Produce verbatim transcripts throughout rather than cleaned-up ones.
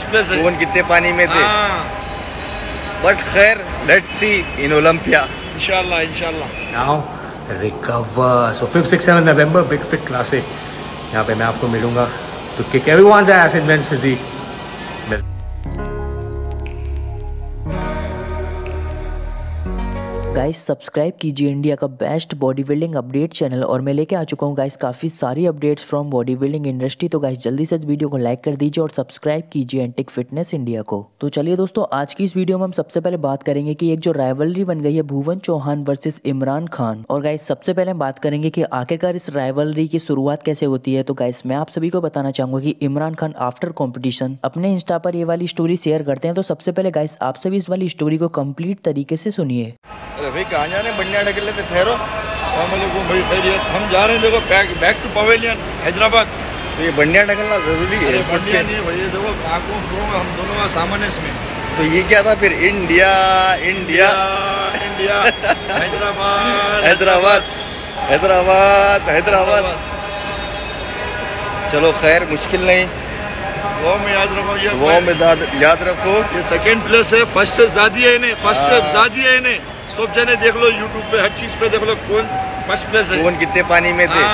Place है। भुवन कितने पानी में थे, बट खैर लेट्स सी इन ओलंपिया इंशाल्लाह इंशाल्लाह। Now recover. So fifth six seven November big fit classic, यहाँ पे मैं आपको मिलूंगा to kick everyone's ass in men's physique. Guys subscribe कीजिए इंडिया का best body building update channel, और मैं लेके आ चुका हूँ गाइस काफ़ी सारी updates from body building industry. तो गाइस जल्दी से इस वीडियो को लाइक कर दीजिए और सब्सक्राइब कीजिए एंटिक फिटनेस इंडिया को। तो चलिए दोस्तों, आज की इस वीडियो में हम सबसे पहले बात करेंगे कि एक जो राइवलरी बन गई है भुवन चौहान वर्सेस इमरान खान। और गाइस सबसे पहले हम बात करेंगे कि आखिरकार इस राइवलरी की शुरुआत कैसे होती है। तो गाइस मैं आप सभी को बताना चाहूंगा कि इमरान खान आफ्टर कॉम्पिटिशन अपने इंस्टा पर ये वाली स्टोरी शेयर करते हैं। तो सबसे पहले गाइस आप सभी इस वाली स्टोरी को कंप्लीट तरीके से सुनिए। अरे भाई कहाँ जा रहे हैं, बंडिया ढकेल लेते, ठहरो। भाई खैरियत, हम जा रहे हैं देखो back back to pavilion Hyderabad. तो ये बंडिया ढकलना जरूरी है? बंडिया नहीं भाई, देखो आंखों हम दोनों का सामान है इसमें। तो ये क्या था फिर? India India India Hyderabad Hyderabad Hyderabad Hyderabad. चलो खैर, मुश्किल नहीं, वो में याद रखो, ये वो में याद रखो। ये सेकंड प्लेस है, फर्स्ट से ज्यादा है इन्हें, फर्स्ट से ज्यादा है इन्हें। सब जने देख लो यूट्यूब पे, हर चीज पे देख लो कौन फर्स्ट प्लेस है। कौन कितने पानी में थे,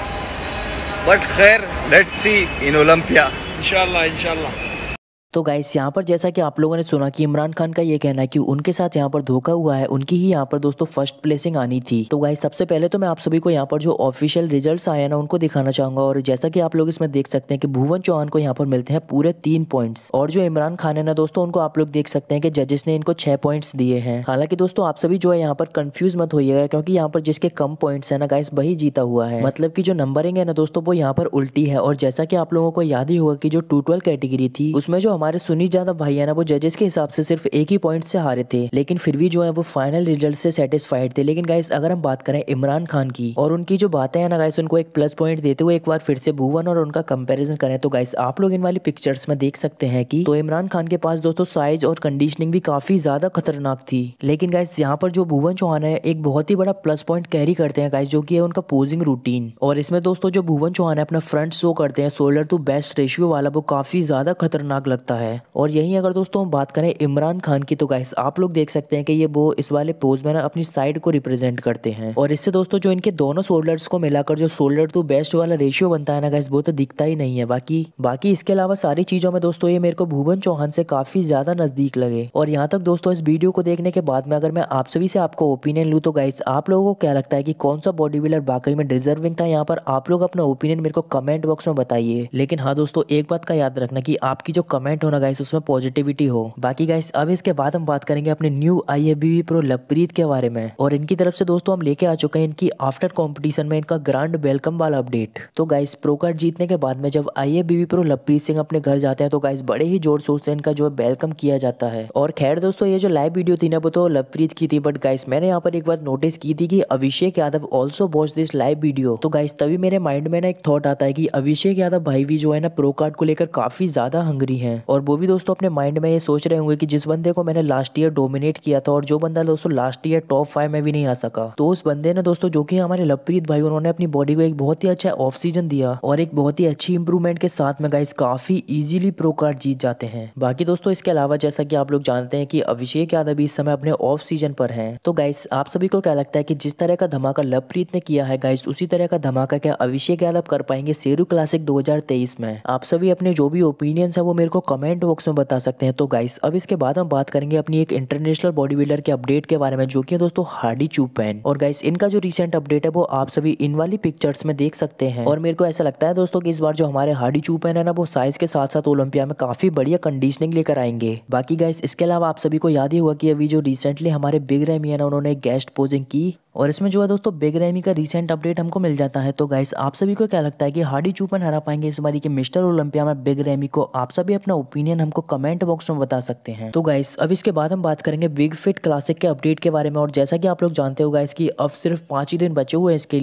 बट खैर लेट्स सी इन ओलंपिया इंशाल्लाह इंशाल्लाह। तो गाइस यहाँ पर जैसा कि आप लोगों ने सुना कि इमरान खान का ये कहना है कि उनके साथ यहाँ पर धोखा हुआ है, उनकी ही यहाँ पर दोस्तों फर्स्ट प्लेसिंग आनी थी। तो गाइस सबसे पहले तो मैं आप सभी को यहाँ पर जो ऑफिशियल रिजल्ट्स आए ना उनको दिखाना चाहूंगा। और जैसा कि आप लोग इसमें देख सकते हैं कि भुवन चौहान को यहाँ पर मिलते हैं पूरे तीन पॉइंट्स, और जो इमरान खान है ना दोस्तों उनको आप लोग देख सकते हैं कि जजेस ने इनको छह पॉइंट्स दिए हैं। हालांकि दोस्तों आप सभी जो है यहाँ पर कंफ्यूज मत होइएगा, क्योंकि यहाँ पर जिसके कम पॉइंट्स है ना गाइस वही जीता हुआ है। मतलब की जो नंबरिंग है ना दोस्तों वो यहाँ पर उल्टी है। और जैसा की आप लोगों को याद ही होगा कि जो टू ट्वेल्व कैटेगरी थी उसमें जो हमारे सुनील यादव भाई है ना वो जजेस के हिसाब से सिर्फ एक ही पॉइंट से हारे थे, लेकिन फिर भी जो है वो फाइनल रिजल्ट से सेटिस्फाइड थे। लेकिन गाइस अगर हम बात करें इमरान खान की और उनकी जो बातें हैं ना गाइस उनको एक प्लस पॉइंट देते हुए एक बार फिर से भुवन और उनका कंपैरिजन करें तो गाइस आप लोग इन वाली पिक्चर्स में देख सकते हैं कि तो इमरान खान के पास दोस्तों साइज और कंडीशनिंग भी काफी ज्यादा खतरनाक थी। लेकिन गाइस यहाँ पर जो भुवन चौहान है एक बहुत ही बड़ा प्लस पॉइंट कैरी करते हैं गाइस, जो की है उनका पोजिंग रूटीन। और इसमें दोस्तों जो भुवन चौहान है अपना फ्रंट शो करते हैं शोल्डर टू बेस्ट रेशियो वाला, वो काफी ज्यादा खतरनाक लगता है। और यही अगर दोस्तों हम बात करें इमरान खान की तो गाइस आप लोग देख सकते हैं कि ये वो इस वाले पोज में ना अपनी साइड को रिप्रेजेंट करते हैं। और इससे दोस्तों जो इनके दोनों शोल्डर्स को मिलाकर जो शोल्डर टू बेस्ट वाला रेशियो बनता है ना गाइस वो तो दिखता ही नहीं है। बाकी बाकी इसके अलावा सारी चीजों में दोस्तों ये मेरे को भुवन चौहान से काफी ज्यादा नजदीक लगे। और यहाँ तक दोस्तों इस वीडियो को देखने के बाद में अगर मैं आप सभी से आपको ओपिनियन लूँ तो गाइस आप लोगों को क्या लगता है कि कौन सा बॉडी बिल्डर वाकई में डिजर्विंग था? यहाँ पर आप लोग अपना ओपिनियन मेरे को कमेंट बॉक्स में बताइए। लेकिन हाँ दोस्तों एक बात का याद रखना कि आपकी जो कमेंट होना गाइस उसमें पॉजिटिविटी हो। बाकी गाइस अब इसके बाद हम बात करेंगे अपने new I F B B pro Lovepreet के बारे में। और इनकी तरफ से दोस्तों हम लेके आ चुके हैं इनकी आफ्टर कंपटीशन में इनका ग्रांड वेलकम वाला अपडेट। तो गाइस प्रो कार्ड जीतने के बाद में जब I F B B pro Lovepreet Singh अपने घर जाते हैं तो गाइस बड़े ही जोर शोर से इनका जो है वेलकम किया जाता है। और खैर दोस्तों ये जो लाइव वीडियो थी ना वो तो लवप्रीत की थी, बट गाइस मैंने यहाँ पर एक बात नोटिस की थी कि Abhishek Yadav also watch this live video. तो गाइस तभी मेरे माइंड में ना एक थॉट आता है कि अभिषेक यादव भाई भी जो है ना प्रो कार्ड को लेकर काफी ज्यादा हंगरी है। और वो भी दोस्तों अपने माइंड में ये सोच रहे होंगे कि जिस बंदे को मैंने लास्ट ईयर डोमिनेट किया था और जो बंदा दोस्तों लास्ट ईयर टॉप फाइव में भी नहीं आ सका, तो उस बंदे ने दोस्तों जो कि हमारे लवप्रीत भाई उन्होंने अपनी बॉडी को एक बहुत ही अच्छा ऑफ सीजन दिया और एक बहुत ही अच्छी इंप्रूवमेंट के साथ में गाइस काफी इजीली प्रो कार्ड जीत जाते हैं। बाकी दोस्तों इसके अलावा जैसा कि आप लोग जानते हैं कि अभिषेक यादव भी इस समय अपने ऑफ सीजन पर हैं। तो गाइस आप सभी को क्या लगता है कि जिस तरह का धमाका लवप्रीत ने किया है गाइस उसी तरह का धमाका क्या अभिषेक यादव कर पाएंगे शेरू क्लासिक दो हज़ार तेईस में? आप सभी अपने जो भी ओपिनियंस है वो मेरे को कमेंट बॉक्स में बता सकते हैं। तो गाइस अब इसके बाद हम बात करेंगे अपनी एक इंटरनेशनल बॉडी बिल्डर के अपडेट के बारे में, जो कि दोस्तों हार्डी चूपैन। और गाइस इनका जो रिसेंट अपडेट है वो आप सभी इन वाली पिक्चर्स में देख सकते हैं। और मेरे को ऐसा लगता है दोस्तों कि इस बार जो हमारे हार्डी चूपैन है ना वो साइज के साथ साथ ओलंपिया में काफी बढ़िया कंडीशनिंग लेकर आएंगे। बाकी गाइस इसके अलावा आप सभी को याद ही होगा कि अभी जो रिसेंटली हमारे बिग रैमी है ना उन्होंने गेस्ट पोजिंग की और इसमें जो है दोस्तों बिग रैमी का रिसेंट अपडेट हमको मिल जाता है। तो गाइस आप सभी को क्या लगता है कि हार्डी चूपैन हरा पाएंगे इस बारी के मिस्टर ओलंपिया में बिग रैमी को? आप सभी अपना ओपिनियन हमको कमेंट बॉक्स में बता सकते हैं। तो गाइस अब इसके बाद हम बात करेंगे बिग फिट क्लासिक के अपडेट के बारे में। और जैसा कि आप लोग जानते हो गाइस कि अब सिर्फ पांच ही दिन बचे हुए हैं इसके लिए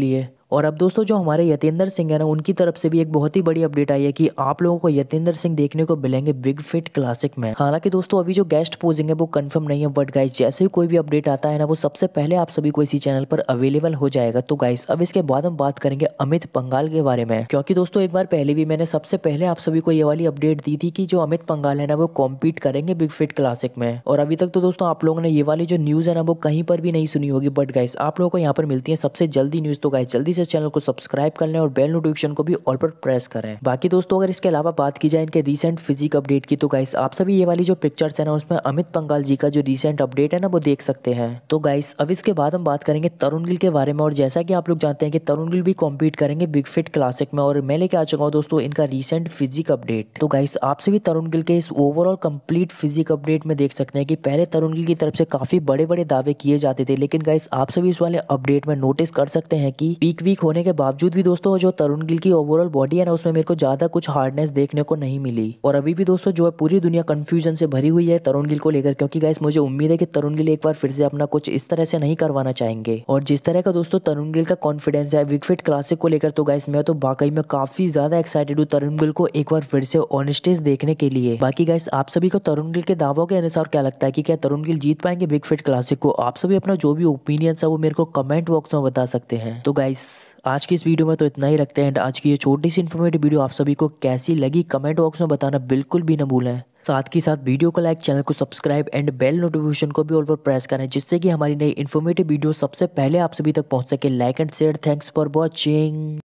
और अब दोस्तों जो हमारे यतेंद्र सिंह है ना, उनकी तरफ से भी एक बहुत ही बड़ी अपडेट आई है कि आप लोगों को यतेंद्र सिंह देखने को मिलेंगे बिग फिट क्लासिक में। हालांकि दोस्तों अभी जो गेस्ट पोजिंग है वो कंफर्म नहीं है, बट गाइस जैसे ही कोई भी अपडेट आता है ना, वो सबसे पहले आप सभी को इसी चैनल पर अवेलेबल हो जाएगा। तो गाइस अब इसके बाद हम बात करेंगे अमित पंघाल के बारे में, क्योंकि दोस्तों एक बार पहले भी मैंने सबसे पहले आप सभी को ये वाली अपडेट दी थी कि जो अमित पंघाल है ना, वो कॉम्पीट करेंगे बिग फिट क्लासिक में। और अभी तक तो दोस्तों आप लोगों ने ये वाली जो न्यूज है ना, वो कहीं पर भी नहीं सुनी होगी, बट गाइस आप लोगों को यहाँ पर मिलती है सबसे जल्दी न्यूज। तो गाइस जल्दी से चैनल को सब्सक्राइब कर लें और बेल नोटिफिकेशन को भी ऑल पर प्रेस करें। बाकी दोस्तों अगर इसके अलावा बात की जाए इनके रीसेंट फिजिक अपडेट की, तो गाइस आप सभी ये वाली जो पिक्चर्स है ना, उसमें अमित पंघाल जी का जो रीसेंट अपडेट है ना, वो देख सकते हैं। तो गाइस अब इसके बाद हम बात करेंगे तरुण गिल के बारे में। और जैसा कि आप लोग जानते हैं कि तरुण गिल भी कॉम्पीट करेंगे बिग फिट क्लासिक में, और मैं लेके आ चुका हूँ दोस्तों इनका रीसेंट फिजिक अपडेट। तो गाइस आप सभी तरुण गिल के इस ओवरऑल कंप्लीट फिजिक अपडेट में देख सकते हैं कि पहले तरुण गिल की तरफ से काफी बड़े बड़े दावे किए जाते थे, लेकिन गाइस आप सभी इस वाले अपडेट में नोटिस कर सकते हैं कि पीक वीक होने के बावजूद भी दोस्तों जो तरुण गिल की ओवरऑल बॉडी है ना, उसमें मेरे को ज्यादा कुछ हार्डनेस देखने को नहीं मिली। और अभी भी दोस्तों जो है पूरी दुनिया कंफ्यूजन से भरी हुई है तरुण गिल को लेकर, क्योंकि गाइस मुझे उम्मीद है कि तरुण गिल एक बार फिर से अपना कुछ इस तरह से नहीं करवाना चाहेंगे। और जिस तरह का दोस्तों तरुण गिल का कॉन्फिडेंस है बिग फिट क्लासिक को लेकर, तो गाइस मैं तो वाकई में काफी ज्यादा एक्साइटेड हूँ तरुण गिल को एक बार फिर से ऑन स्टेज देखने के लिए। बाकी गाइस आप सभी को तरुण गिल के दावों के अनुसार क्या लगता है कि क्या तरुण गिल जीत पाएंगे बिग फिट क्लासिक को? आप सभी अपना जो भी ओपिनियन है वो मेरे को कमेंट बॉक्स में बता सकते हैं। तो गाइस आज की इस वीडियो में तो इतना ही रखते हैं। एंड आज की ये छोटी सी इन्फॉर्मेटिव वीडियो आप सभी को कैसी लगी कमेंट बॉक्स में बताना बिल्कुल भी न भूलें। साथ ही साथ वीडियो को लाइक, चैनल को सब्सक्राइब एंड बेल नोटिफिकेशन को भी ऑल पर प्रेस करें, जिससे कि हमारी नई इन्फॉर्मेटिव वीडियो सबसे पहले आप सभी तक पहुंच सके। Like and share. Thanks for watching.